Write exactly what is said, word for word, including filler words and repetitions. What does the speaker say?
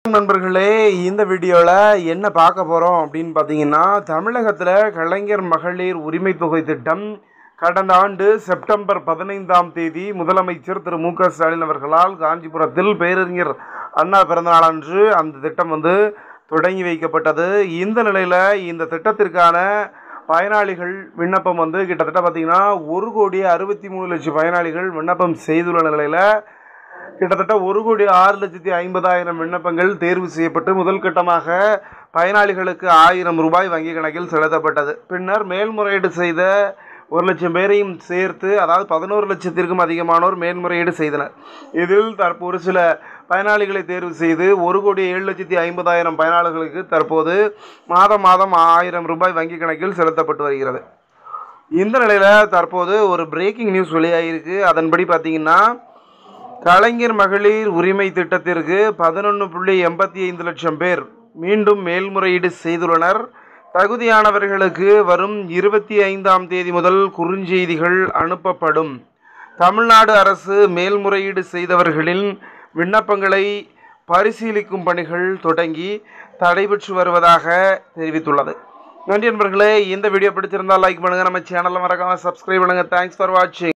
நண்பர்களே, இந்த வீடியோவில் என்ன பார்க்க போகிறோம் அப்படின்னு பார்த்தீங்கன்னா, தமிழகத்தில் கலைஞர் மகளிர் உரிமை தொகை திட்டம் கடந்த ஆண்டு செப்டம்பர் பதினைந்தாம் தேதி முதலமைச்சர் திரு மு க ஸ்டாலின் அவர்களால் காஞ்சிபுரத்தில் பேரறிஞர் அண்ணா பிறந்தநாள் அன்று அந்த திட்டம் வந்து தொடங்கி வைக்கப்பட்டது. இந்த நிலையில் இந்த திட்டத்திற்கான பயனாளிகள் விண்ணப்பம் வந்து கிட்டத்தட்ட பார்த்திங்கன்னா ஒரு கோடி அறுபத்தி மூணு லட்சம் பயனாளிகள் விண்ணப்பம் செய்துள்ள நிலையில் கிட்டத்தட்ட ஒரு கோடி ஆறு லட்சத்தி ஐம்பதாயிரம் விண்ணப்பங்கள் தேர்வு செய்யப்பட்டு முதல் கட்டமாக பயனாளிகளுக்கு ஆயிரம் ரூபாய் வங்கி கணக்கில் செலுத்தப்பட்டது. பின்னர் மேல்முறையீடு செய்த ஒரு லட்சம் பேரையும் சேர்த்து, அதாவது பதினோரு லட்சத்திற்கும் அதிகமானோர் மேல்முறையீடு செய்தனர். இதில் தற்போது சில பயனாளிகளை தேர்வு செய்து ஒரு கோடி ஏழு லட்சத்தி ஐம்பதாயிரம் பயனாளிகளுக்கு தற்போது மாதம் மாதம் ஆயிரம் ரூபாய் வங்கி கணக்கில் செலுத்தப்பட்டு வருகிறது. இந்த நிலையில் தற்போது ஒரு பிரேக்கிங் நியூஸ் வெளியாகிருக்கு. அதன்படி பார்த்திங்கன்னா, கலைஞர் மகளிர் உரிமை திட்டத்திற்கு பதினொன்று புள்ளி எண்பத்தி ஐந்து லட்சம் பேர் மீண்டும் மேல்முறையீடு செய்துள்ளனர். தகுதியானவர்களுக்கு வரும் இருபத்தி ஐந்தாம் தேதி முதல் குறுஞ்செய்திகள் அனுப்பப்படும். தமிழ்நாடு அரசு மேல்முறையீடு செய்தவர்களின் விண்ணப்பங்களை பரிசீலிக்கும் பணிகள் தொடங்கி நடைபெற்று வருவதாக தெரிவித்துள்ளது. நன்றி நண்பர்களே, இந்த வீடியோ பிடிச்சிருந்தால் லைக் பண்ணுங்கள், நம்ம சேனலில் மறக்காமல் சப்ஸ்கிரைப் பண்ணுங்கள். தேங்க்ஸ் ஃபார் வாட்சிங்.